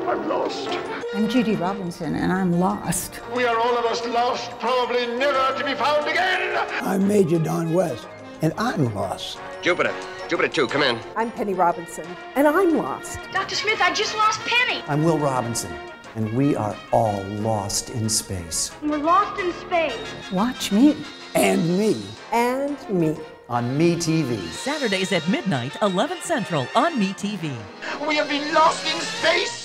I'm lost. I'm Judy Robinson, and I'm lost. We are all of us lost, probably never to be found again. I'm Major Don West, and I'm lost. Jupiter 2, come in. I'm Penny Robinson, and I'm lost. Dr. Smith, I just lost Penny. I'm Will Robinson, and we are all lost in space. We're lost in space. Watch me. And me. And me. On MeTV. Saturdays at midnight, 11 Central on MeTV. We have been lost in space.